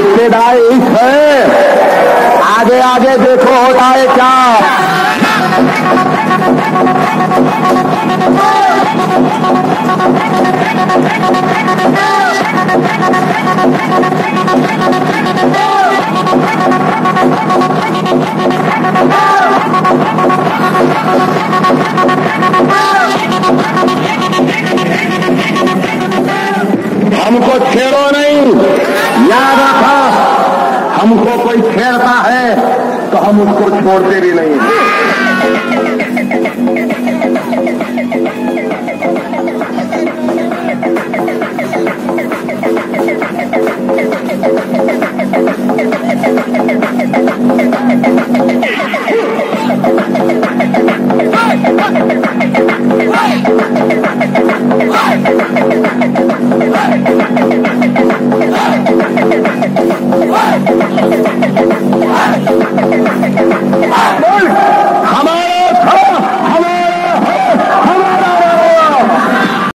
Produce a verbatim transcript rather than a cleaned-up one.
इब्तिदाई है, आगे आगे देखो होता है क्या। हमको छेड़ो नहीं, याद रखा, हमको कोई छेड़ता है तो हम उसको छोड़ते भी नहीं। What?